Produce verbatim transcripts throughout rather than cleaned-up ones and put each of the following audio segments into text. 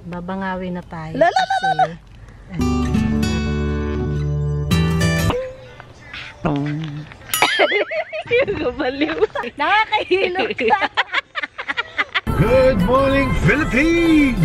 babangawi na tayo. La, la, la, la, la. Gabaliw. Nakakahilo ka. Good morning, Philippines!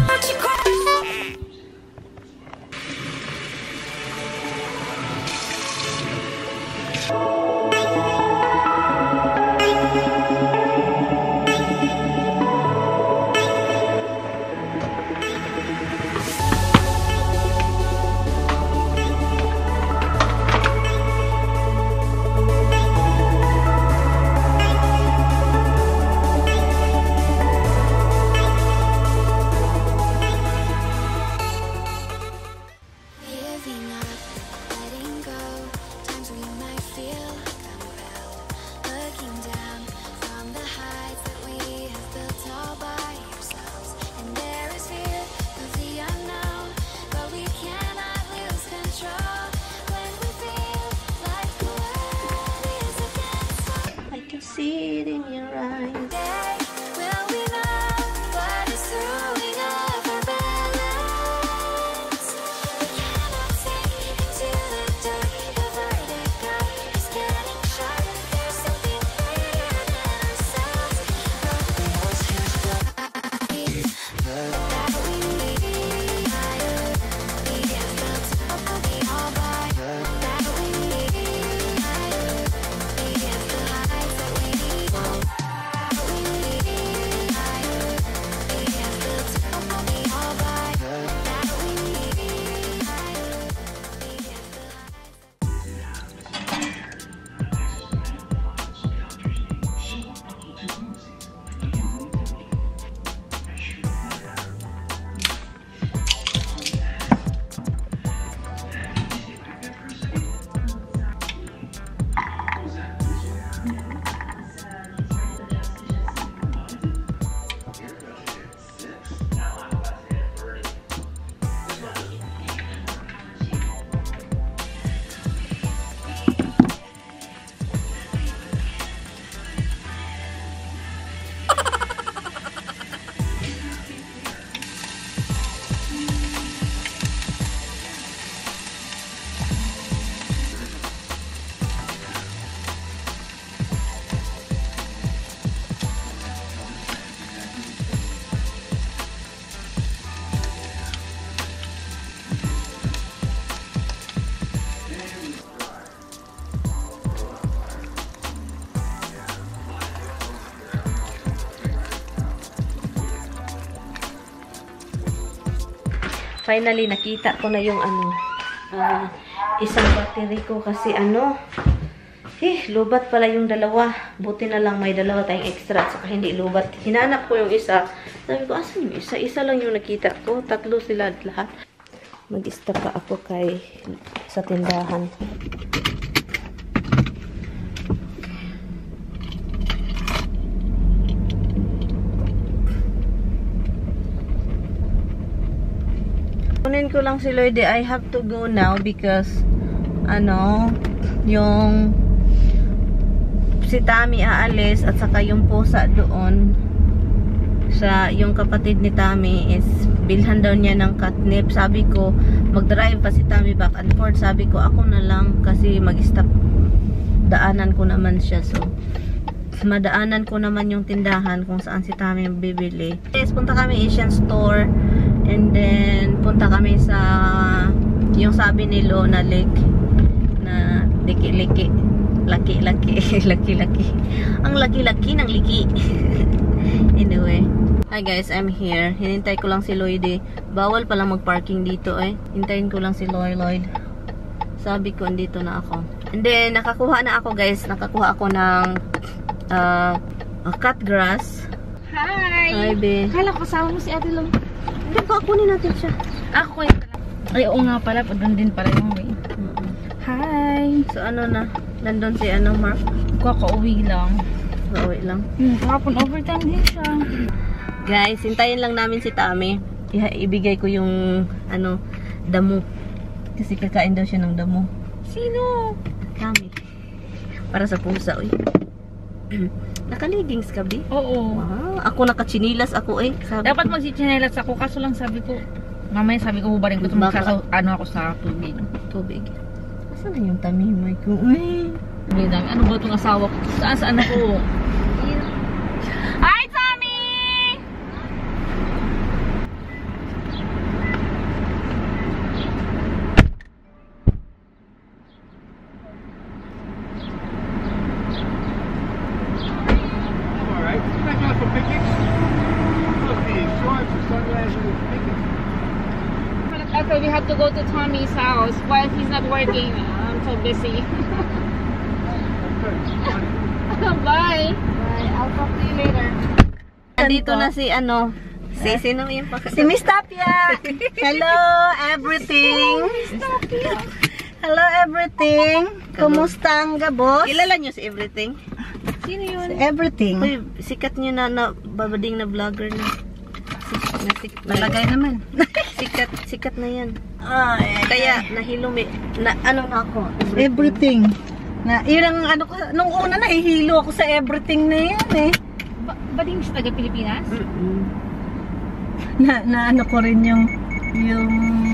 See it in your eyes. Will we know what is throwing off our balance? We cannot sink into the dark. The vertigo is getting sharp. There's something greater than ourselves. But we always have to that we need. We have built up of the all by that we need. We have the highs that we need. We need. We have built up of the all by that we need. We have the highs. Finally, nakita ko na yung ano, uh, isang battery ko kasi ano, eh, lubat pala yung dalawa. Buti na lang may dalawa tayong extra at saka hindi lubat. Hinanap ko yung isa. Sabi ko, asan yung isa? Isa lang yung nakita ko. Tatlo sila lahat. Mag-stop pa ako kay sa tindahan. Kunin ko lang si Lloyd. I have to go now because ano, yung si Tami aalis at saka yung pusa doon sa yung kapatid ni Tami is bilhan daw niya ng catnip. Sabi ko, mag-drive pa si Tami back and forth. Sabi ko, ako na lang kasi mag-stop. Daanan ko naman siya. So, madaanan ko naman yung tindahan kung saan si Tami bibili. Yes, punta kami Asian store. And then, punta kami sa yung sabi ni Lo na lake na liki-liki. Laki-laki. Laki-laki. Ang laki-laki ng liki. Anyway. Hi guys, I'm here. Hinintay ko lang si Lloyd eh. Bawal palang mag-parking dito eh. Hintayin ko lang si Lloyd. Lloyd. Sabi ko, andito na ako. And then, nakakuha na ako guys. Nakakuha ako ng uh, cut grass. Hi! Hi, be. Kala ko kasama mo si Ate Long. Hindi pa, kunin natin siya. Ako yun pala. Ay, oo nga pala. Doon din pala yung way. Mm -mm. Hi! So, ano na? Nandun si ano, Mark? Kakauwi lang. Kauwi lang. Hmm, kahapon overtime din siya. Guys, hintayin lang namin si Tami. I ibigay ko yung, ano, damo. Kasi kakain daw siya ng damo. Sino? Tami. Para sa pusa, uy. Nakaligings ka, Bi? Oo. Wow, ako nakachinilas ako eh. Sabi Dapat ko. magsichinelas ako, kaso lang sabi ko, mamaya sabi ko, hubarin ko ito, Baka- magsasa, ano ako sa tubig. Tubig. Asan na yung tamimay ko? Uy! May dami. Ano ba itong asawa ko? Saan saan ako? Hi, Tommy! All right. Back out for picnic. Must be insurance or sunglasses and picnic. After we have to go to Tommy's house while he's not working. I'm so busy. Bye! Bye. I'll talk to you later. Nandito na si ano, si sino yung paka- Si Miss Tapia! Hello, everything! Hello, everything! Kumusta ang gabos? Kilala niyo si Everything? Sino yun? Everything. Uy, sikat niyo na, na babading na vlogger na. Sikat na sikat. Malagay naman. Sikat, sikat na yan. Ay, Kaya nahilumi, na ano na ako. everything. Na, yun ang ano ko, nung una nahihilo ako sa everything na yan eh. Ba bading siya taga Pilipinas? Mm-mm. Na, na ano ko rin yung, yung,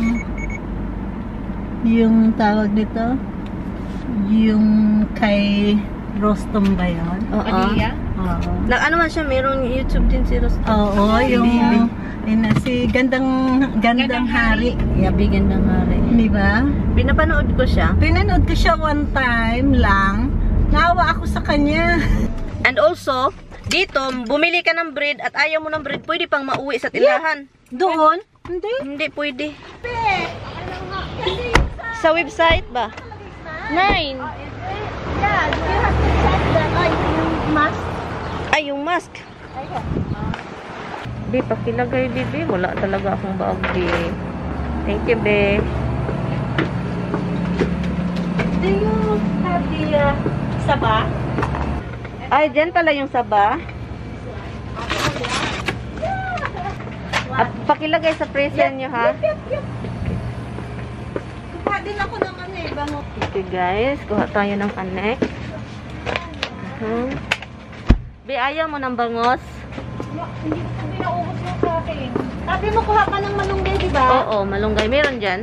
yung tawag dito, yung kay Rostom ba yun? Oo. Padilla? Oo. Na ano man siya, mayroong YouTube din si Rosto. Oo, yung, yun, na, si Gandang, Gandang Gandang Hari. Yabigan na nga rin. Di ba? Pinapanood ko siya. Pinanood ko siya one time lang. Nawa ako sa kanya. And also, dito, bumili ka ng bread at ayaw mo ng bread, pwede pang mauwi sa tindahan. Doon? Hindi. Hindi pwede. Sa website ba? Nine! Yeah, you have to check that. Ay, yung mask. Ay, yung mask. Be, pakilagay, Bibi. Wala talaga akong baog, Be. Thank you, Be. Do you have the uh, saba? Ay, dyan pala yung saba. At pakilagay sa present nyo, ha? Kuha din ako naman eh. Bango. Okay, guys. Kuha tayo ng connect. Uh-huh. Be, ayaw mo ng bangos? Hindi ko pinaubos mo sa akin. Sabi mo kuha ka ng malunggay, di ba? Oo, malunggay. Meron dyan?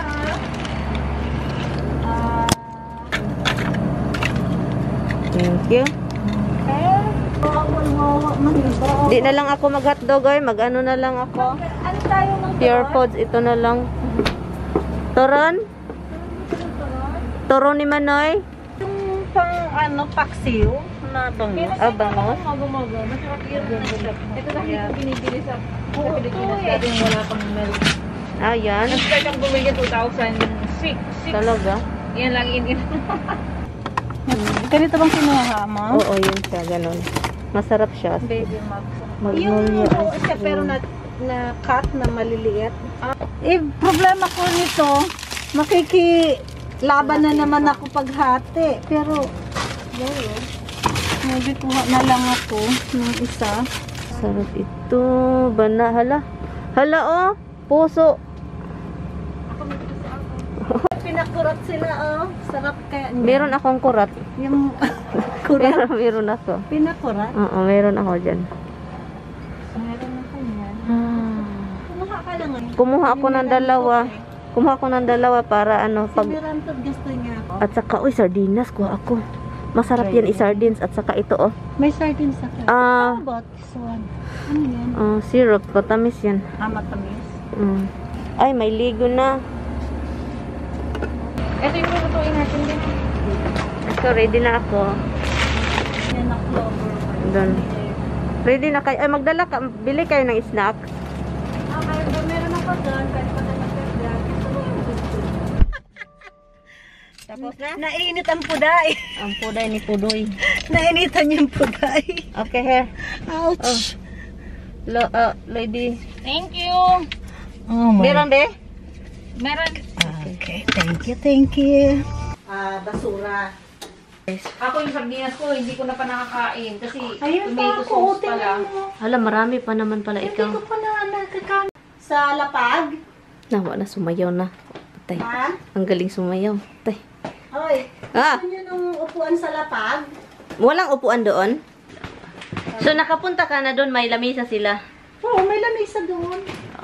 Ah, Thank you. eh, bawal-bawal man, di ba? Di na lang ako mag-hotdog, ay. Mag-ano na lang ako. Ano tayo ng Pure Foods, ito na lang. Toron? Toron ni Manoy? Yung pang ano, paksiw na bango. Ah, bangos? Mago-mago. Masarap yun. Ito na yung binibili sa sa Pilipinas. Dati yung wala pang nari. Ah, yan. Nag-start ang bumili two thousand six. Talaga? Yan lang yun. Ganito bang kinuha mo? Oo, yun siya. Ganon. Masarap siya. Baby Max. Yung Magnolia buo ice siya pero cream. na, na cut na maliliit. Eh, problema ko nito, makikilaban na naman ako paghati. Pero, maybe kuha na lang ako ng isa. Sarap ito. Bana, hala. Hala, oh. Puso. Pinakurat sila, oh. Sarap kaya niya. Meron akong kurat. Yung kurat, Meron, meron ako. pinakurat. Oo, meron ako dyan. Meron ako yan. Ah. Kumuha ka lang. eh. Kumuha ako ng dalawa. Kumuha ako ng dalawa para ano, Si pag... Mirantod gusto niya ako. At saka, uy, sardinas. Kuha ako. Masarap yan i-sardines. At saka ito, oh. May sardines ako. Ah, How about this one? Ano yan? ah, syrup. Matamis yan. Ah, matamis. Mm. Ay, may ligo na. Ito yung lutuin natin din. So, ready na ako. Yan ang clover. Doon. Ready na kayo. Ay, magdala ka. Bili kayo ng snacks. Ah, kaya ba meron ako doon? Kahit pa na magdagdag. Tapos na? Nainit ang puday. Ang puday ni Pudoy. Nainitan yung puday. Okay, here. Ouch. Lo, uh, lady. Thank you. Oh my. Meron, be? Meron. Okay, thank you, thank you. Ah, basura. Ako yung sardinas ko, hindi ko na pa nakakain. Kasi Ayun pa tomato ako, sauce tingnan pala. mo. Hala, marami pa naman pala Hindi ikaw. ko pa na nakakain. Sa lapag? Nawa na, sumayaw na. Patay. Ha? Ang galing sumayaw. Patay. Oy, Ah, gusto niyo nung upuan sa lapag? walang upuan doon? So, nakapunta ka na doon, may lamisa sila. Oo, may lamisa doon.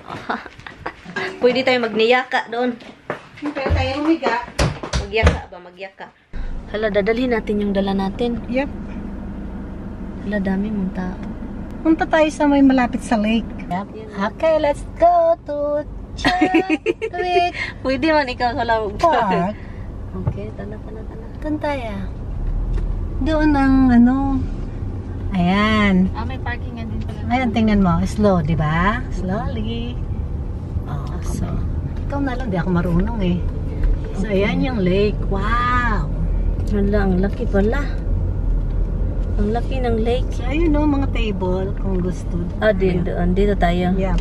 Pwede tayo magniyaka doon. Pwede tayo humiga. Magyaka ba? Magyaka. Hala, dadalhin natin yung dala natin. Yep. Hala, dami mong tao. Punta tayo sa may malapit sa lake. Yep. Okay, let's go to Chadwick Pwede man ikaw sa lang. Park. Okay, tana, tana, tana. Doon tayo. Doon ang ano. Ayan. Ah, may parkingan din pala. Ayan, tingnan mo. Slow, di ba? Slowly. Oh, so. Ikaw na lang, di ako marunong eh. So, ayan yung lake. Wow! Hala, ang laki pala. Ang laki ng lake. So, ayun no, mga table kung gusto. Ah, din doon. Dito tayo. Yeah.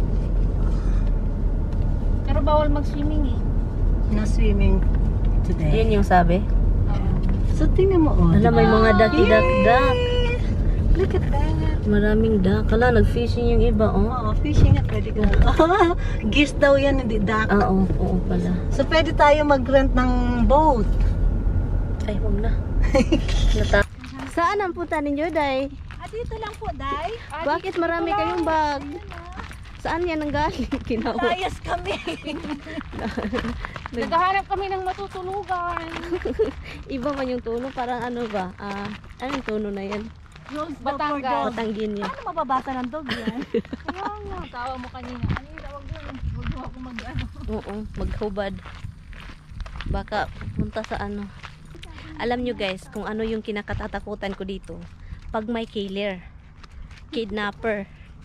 Pero bawal mag-swimming eh. Na swimming today. Yun yung sabi. So, tingnan mo oh. Hala, may mga ducky-duck-duck. Look at that. Maraming duck. Hala, nag-fishing yung iba, oh. Oo, fishing at pwede ka. Geese daw yan, hindi duck. Ah, oo, oo pala. So, pwede tayo mag-rent ng boat. Ay, huwag na. Nata- Saan ang punta ninyo, Day? Ah, dito lang po, Day. Bakit marami kayong bag? Saan yan ang galing? Kinawa. Layas kami. Naghahanap kami ng matutulugan. Iba man yung tono. Parang ano ba? Ah, anong tono na yan? Batangas. Patangin yan. Ano mababasa ng dog yan? Kaya nga, tawa mo kanina. Ano yung tawag doon? Huwag mo ako mag-ano. Oo, maghubad. Baka punta sa ano. Alam nyo guys, kung ano yung kinakatatakutan ko dito. Pag may killer. Kidnapper.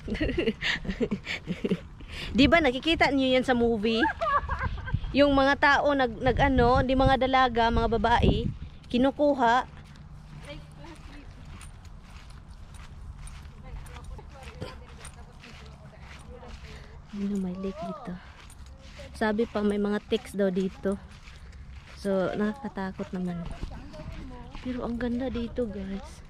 Di ba nakikita niyo yan sa movie? Yung mga tao nag, nag ano, di mga dalaga, mga babae, kinukuha. Ano, may lake dito. Sabi pa may mga ticks daw dito. So, nakakatakot naman. Pero ang ganda dito, guys.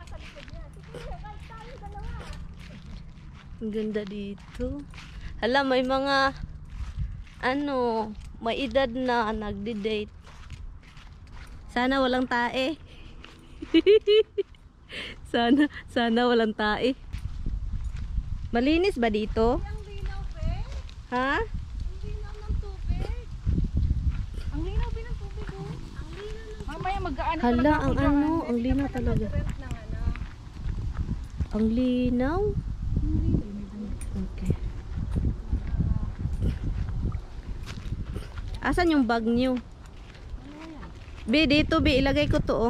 Ang ganda dito. Hala, may mga ano, may edad na nagdi-date. Sana walang tae. sana, sana walang tae. Malinis ba dito? Ha? Mamaya mag-ano Hala, ang ano, ang linaw talaga. Ang linaw? Okay. Asan yung bag niyo? Bi, dito, Bi, ilagay ko to, oh.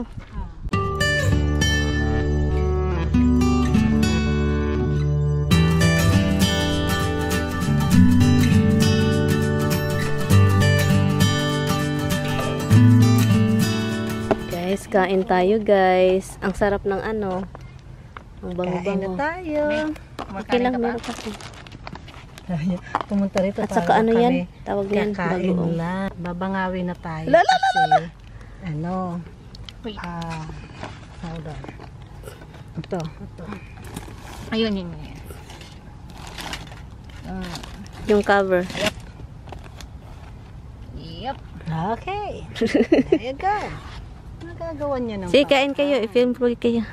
Guys, kain tayo, guys. Ang sarap ng ano. Ang Kain na bango-bango. tayo. Okay lang, meron kasi. Pumunta rito At para saka ano kami yan? Tawag yan, kakain bagoong. lang. Babangawin na tayo. La, la, la, la, la. Kasi, ano, Wait. ah, hold on. Ito, ito. Ayun, yun, yun. Ah, Yung cover. Yep. okay. There you go. Nagagawa niya ng Sige, kain kayo. I-film ko kayo.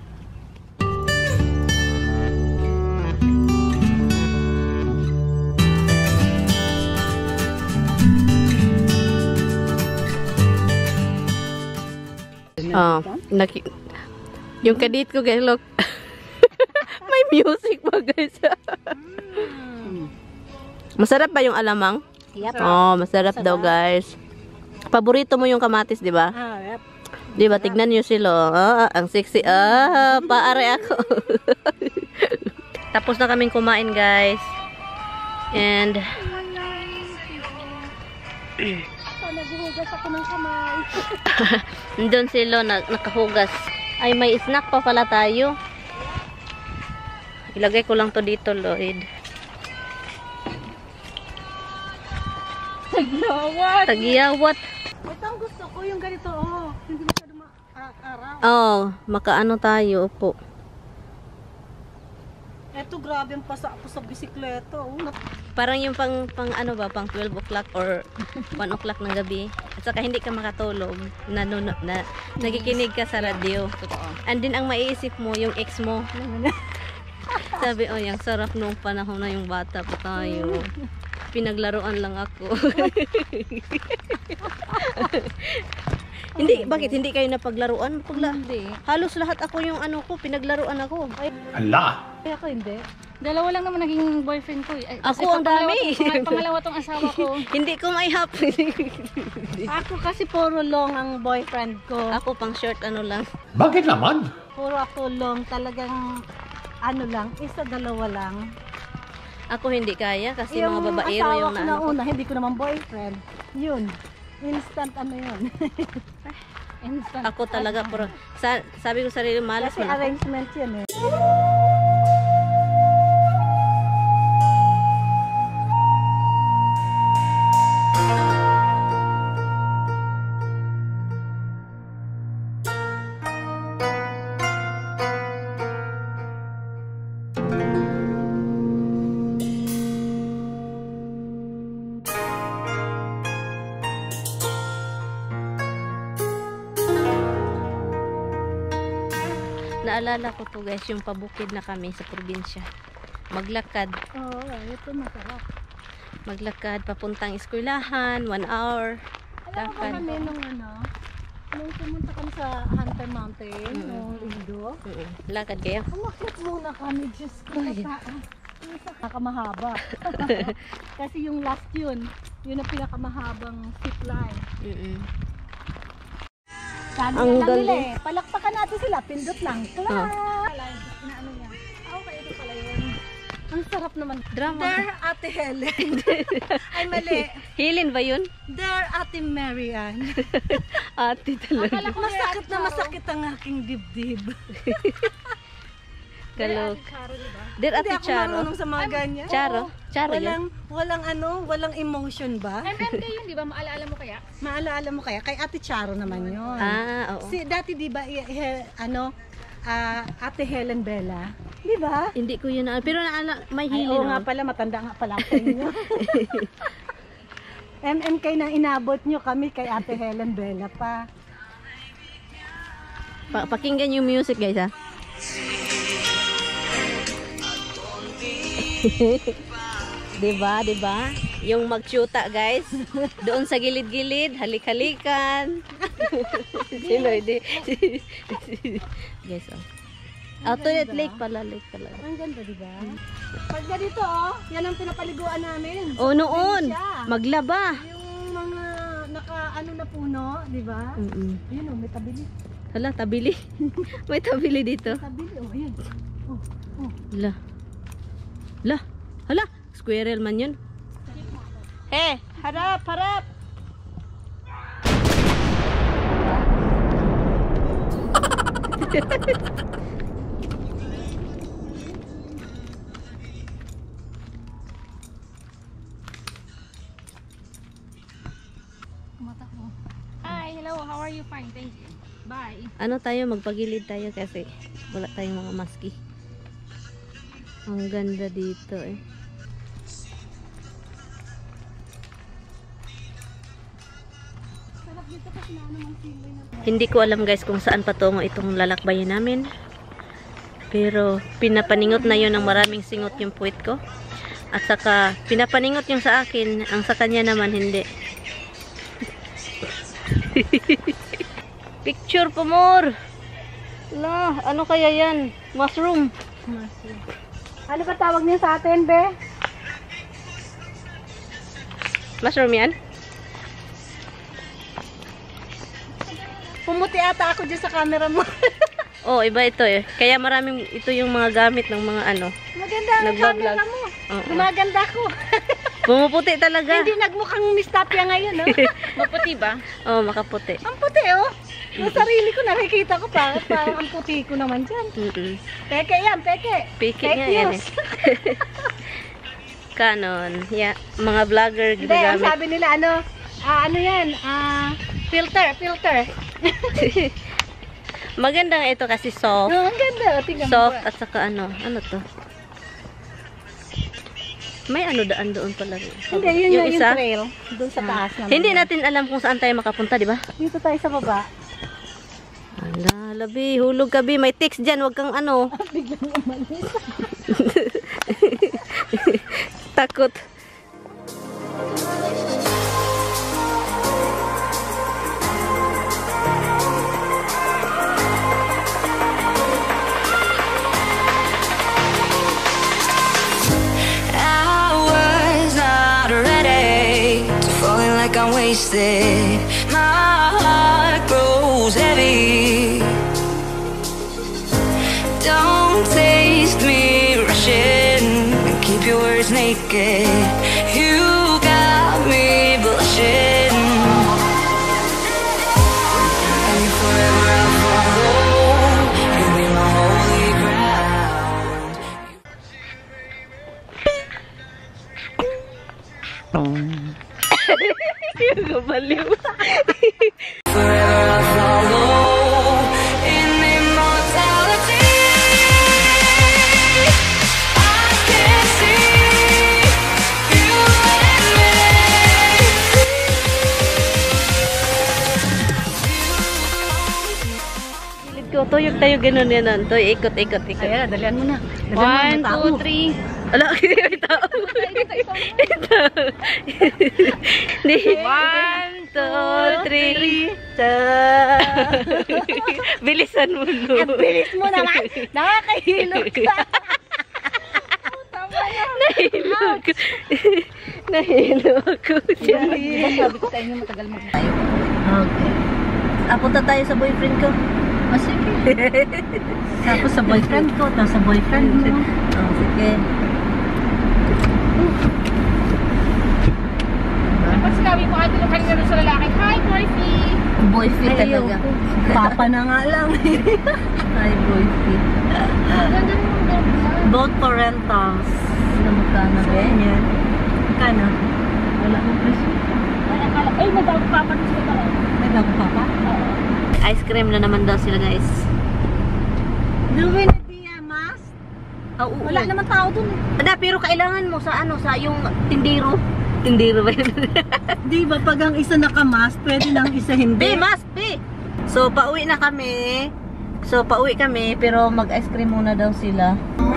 Oh, naki yung kadit ko guys, look. May music pa guys. Masarap ba yung alamang? Yep. Oh, masarap daw guys. Paborito mo yung kamatis, di ba? Ah, yep. Di ba? Tignan nyo sila. Ah, ang sexy. Ah, paare ako. Tapos na kaming kumain guys. And Naghuhugas ako ng kamay. Doon sila na, nakahugas. Ay, may snack pa pala tayo. Ilagay ko lang to dito, Lloyd. Tagyawat. Tagyawat. Ito ang gusto ko, yung ganito, oh. Hindi masyado ma-araw. Oh, makaano tayo po. Eto, grabe ang pasa ako sa bisikleta. Oh, Parang yung pang, pang ano ba, pang twelve o'clock or one o'clock ng gabi. At saka hindi ka makatulog, na, na, na, nakikinig ka sa radio. And din ang maiisip mo, yung ex mo. Sabi, oh, yung sarap nung panahon na yung bata pa tayo. Pinaglaruan lang ako. Hindi, bakit hindi kayo napaglaruan? Pagla Hindi. Halos lahat ako yung ano ko, pinaglaruan ako. Ay, Allah! Ay, ako hindi. Dalawa lang naman naging boyfriend ko. Eh. Ako Kasi ang pangalawa dami. tong- pang- Pangalawa tong asawa ko. hindi ko may happy. Ako kasi puro long ang boyfriend ko. Ako pang short ano lang. Bakit naman? Puro ako long, talagang ano lang, isa dalawa lang. Ako hindi kaya kasi mga babaero asawa yung ko na naano ko. una, hindi ko naman boyfriend. Yun. Instant ano yun. Instant. Ako talaga puro sa, sabi ko sa sarili malas Kasi man ako. arrangement yun eh. Naalala ko to guys, yung pabukid na kami sa probinsya. Maglakad, Oo, oh, ito masarap. maglakad papuntang eskwelahan, one hour. Alam mo ba Lakad. kami nung ano, nung pumunta kami sa Hunter Mountain, Mm. nung linggo, Mm-mm. Lakad kayo. umakyat muna kami, Diyos ko, tataan. Yung sa pinakamahaba. Kasi yung last yun, yun ang pinakamahabang zip line. Mm-mm. Sabi Ang lang nila galing. eh, palakpakan natin sila, pindot lang. Clap! Oh. Na ano niya. Okay, ito pala yun. Ang sarap naman. Drama. There, Ate Helen. Ay, mali. Hilin ba yun? There, Ate Marian. Ate talaga. Masakit na masakit ang aking dibdib. Kalok. Dear Hindi Ate ako Charo. marunong sa mga ganyan. Charo? Charo yun? Walang, walang ano, walang emotion ba? M M K yun, di ba? Maalaala mo kaya? Maalaala mo kaya? Kay Ate Charo naman yun. Ah, oo. Si, dati di ba, i- he- ano, ah, Ate Helen Bella? Di ba? Hindi ko yun na. Pero naala, may Ay, hilin oo nga naman. pala, matanda nga pala ako inyo. M M K na inabot nyo kami kay Ate Helen Bella pa. Pa pakinggan yung music guys ha. diba, diba? Yung magsyuta guys. Doon sa gilid-gilid, halik-halikan. Sino hindi? guys oh. Ah, toilet lake pala, lake pala. Ang ganda, di ba? Pag ganito, oh, yan ang pinapaliguan namin. Oh, noon. Probinsya. Maglaba. Yung mga naka, ano na puno, di ba? Mm-mm. Ayun, oh, may tabili. Hala, tabili. May tabili dito. Tabili, oh, ayan. Oh, oh. Hala. Hala. Hala. Squirrel man yun. Eh, harap, harap. Kumatakbo. Hi, hello, how are you? Fine, thank you. Bye. Ano tayo, magpagilid tayo kasi wala tayong mga maski. Ang ganda dito eh. Sarap dito kasi na naman sila na. Hindi ko alam guys kung saan patungo itong lalakbayan namin. Pero pinapaningot na yon ng maraming singot yung puwit ko. At saka pinapaningot yung sa akin, ang sa kanya naman hindi. Picture po more. La, ano kaya yan? Mushroom. Ano ba tawag niya sa atin, be? Mushroom yan? Pumuti ata ako dyan sa camera mo. Oh, iba ito eh. Kaya maraming ito yung mga gamit ng mga ano. Maganda ang Nagbablog. camera mo. Oo. Gumaganda ko. Pumuputi talaga. Hindi nagmukhang Miss Tapia ngayon, no? Maputi ba? Oh, makaputi. Ang puti, oh. Yung sarili ko, nakikita ko pa. Parang ang puti ko naman dyan. Mm-mm. Peke yan, peke. Piki Fake nga yan eh. news. Canon. Yeah, mga vlogger Hindi, ang ginagamit. sabi nila, ano, ah, ano yan, ah, filter, filter. Maganda nga ito kasi soft. Oh, ang ganda, oh, tingnan mo. Soft at saka ano, ano to? May ano daan doon pala. Hindi, yun yung, yung trail. Doon sa taas naman. Hindi natin alam kung saan tayo makapunta, di ba? Dito tayo sa baba. Ala, labi, hulog ka, Bi. May text dyan, wag kang ano. Biglang umalis. Takot. I'm wasted. My heart grows heavy. Don't taste me rushing. Keep your words naked. You got me blushing. And forever I'll follow. You'll be my holy ground. Gumaliw. Forever I'll follow in immortality. I can see you and me. Gilid ko, tuyog tayo ganun yan. nun. Toy, ikot, ikot, ikot. Ayan, dalian mo na. Dalian mo, One, may tao. two, three. Ala, may tao. Ito. One, two, three. Bilisan mo, no. Ang bilis mo naman. Nakakahilog ka. Nahilog. Nahilog ako siya. Sabi ko sa inyo matagal mo tayo. Okay. Ah, punta tayo sa boyfriend ko. O sige. Tapos sa boyfriend ko, tapos sa boyfriend mo. Oh, sige. Tapos sinabi mo ate nung kanina doon sa lalaki, hi, boyfriend. Boyfriend talaga. Papa na nga lang. Hi, boyfriend. Ganda mo ganda. Both for rentals. Ano magkano ba? Ganyan. Kano? Wala mo presyo. Ay, akala, ay, may bago papa doon sila talaga. May bago papa? Oo. Ice cream na naman daw sila, guys. Doing it via mask? Ah, oo. Wala naman tao dun eh. Ada, pero kailangan mo sa ano, sa yung tindiro. Tindiro ba yun? Di ba pag ang isa naka-mask, pwede lang isa hindi? Be, must be. So, pauwi na kami. So, pauwi kami, pero mag-ice cream muna daw sila.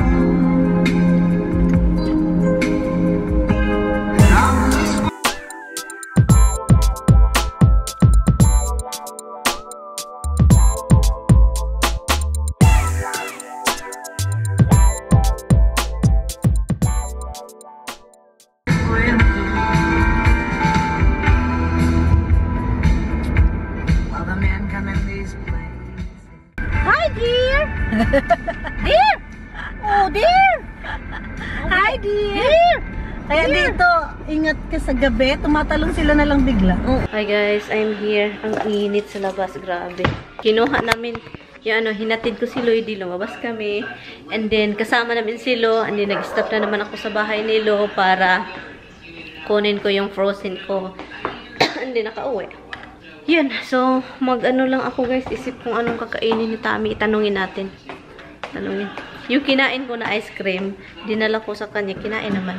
Hi, dear! Dear! Oh, dear! Hi, dear! Kaya dito, ingat ka sa gabi, tumatalong sila na lang bigla. Oh, hi guys, I'm here. Ang init sa labas, grabe. Kinuha namin, yung ano, hinatid ko si Lloydie, lumabas kami. And then, kasama namin si Lo. And then, nag-stop na naman ako sa bahay ni Lo para kunin ko yung frozen ko. And then, nakauwi. Yun, so, mag-ano lang ako guys, isip kung anong kakainin ni Tami. Itanungin natin. Tanungin. Yung kinain ko na ice cream, dinala ko sa kanya, kinain naman.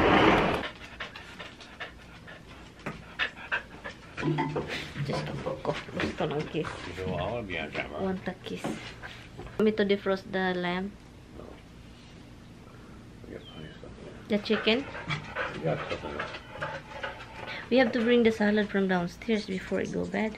Just a poco. Gusto ng kiss. You know, I want to be on camera. Want a kiss. Want me to defrost the lamb? We got plenty of stuff. The chicken? We got stuff in there. We have to bring the salad from downstairs before I go bed.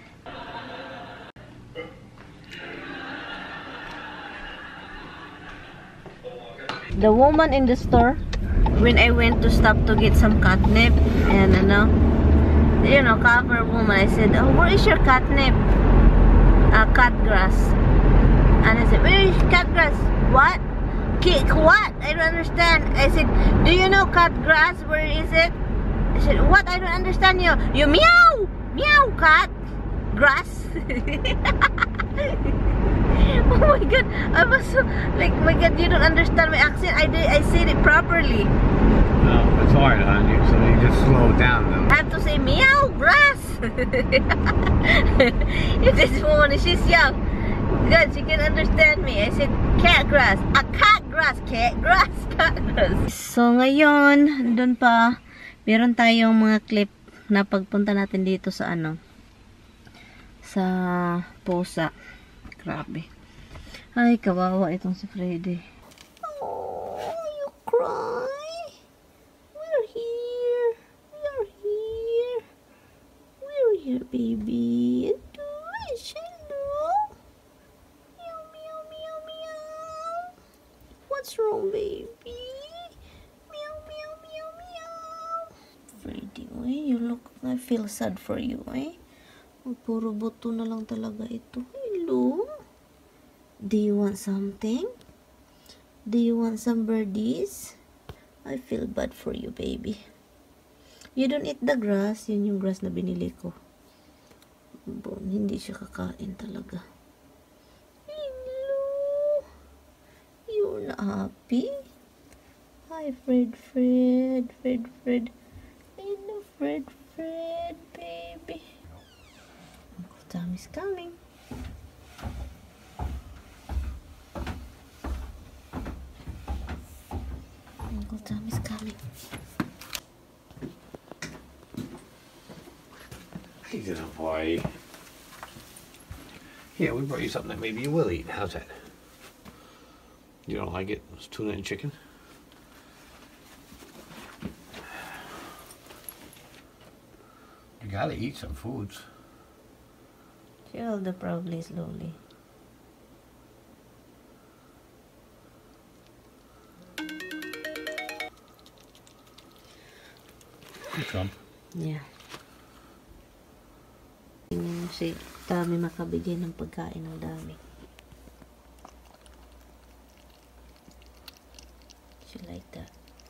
The woman in the store, when I went to stop to get some catnip, and ano, you know, cover woman, I said, oh, where is your catnip? Uh, cat grass. And I said, where is cat grass? What? Kick what? I don't understand. I said, do you know cat grass? Where is it? I said, what? I don't understand you. You meow! Meow, cat! Grass! Oh my god, I was so, like, oh my god, you don't understand my accent. I did, I said it properly. No, it's hard on you, so you just slow it down though. I have to say meow, grass. If this woman, she's young, God, she can understand me. I said, cat grass. A cat grass. Cat grass. Cat grass. So, ngayon, doon pa, meron tayong mga clip na pagpunta natin dito sa ano, sa pusa. Grabe. Ay, kawawa itong si Freddy. Oh, you cry? We're here. We're here. We're here, baby. Hello. Meow, meow, meow, meow. What's wrong, baby? Meow, meow, meow, meow. Freddy, oy, you look, I feel sad for you, eh? Oh, puro buto na lang talaga ito. Hello. Do you want something? Do you want some birdies? I feel bad for you, baby. You don't eat the grass. Yun yung grass na binili ko. Bon, hindi siya kakain talaga. Hello. You're not happy? Hi, Fred, Fred, Fred, Fred. Hello, Fred, Fred, baby. Uncle Tommy's coming. Uncle Tommy's coming. Hey, good boy. Yeah, we brought you something that maybe you will eat. How's that? You don't like it? It's tuna and chicken? You gotta eat some foods. Chill the probably slowly. Some. Yeah. Tingnan mo si Tommy makabigay ng pagkain ng dami. She like that.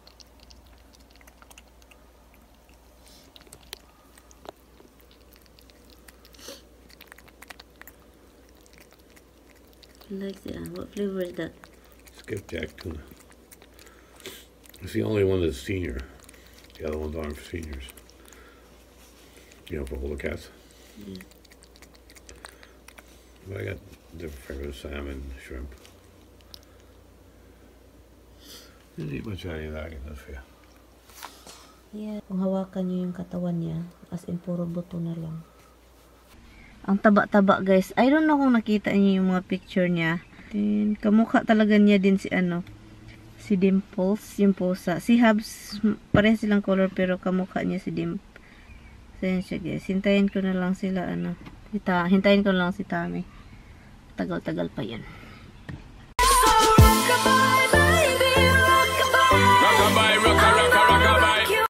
She likes it. What flavor is that? Skipjack tuna. It's the only one that's senior. The other ones aren't for seniors. You know, for older cats. Yeah. But I got different flavors, salmon, shrimp. Didn't eat much of any of that, I can that's fair. Yeah. Kung hawakan niyo yung katawan niya, as in puro buto na lang. Ang taba-taba, guys. I don't know kung nakita niyo yung mga picture niya. Then, kamukha talaga niya din si ano, si Dimples, yung pusa. Si Habs, parehas silang color pero kamukha niya si Dimples. So, yan siya, guys. Hintayin ko na lang sila, ano. Hita, hintayin ko na lang si Tommy. Tagal-tagal pa yan. So rockabye.